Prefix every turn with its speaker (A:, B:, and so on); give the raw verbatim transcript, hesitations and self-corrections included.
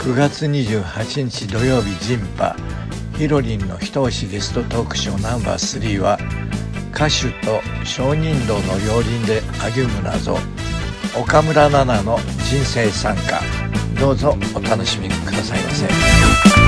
A: くがつにじゅうはちにち土曜日人波ひろりんの一押しゲストトークショーナンバースリーは歌手と鍾乳洞の両輪で歩む謎、岡村奈々の人生参加。どうぞお楽しみくださいませ。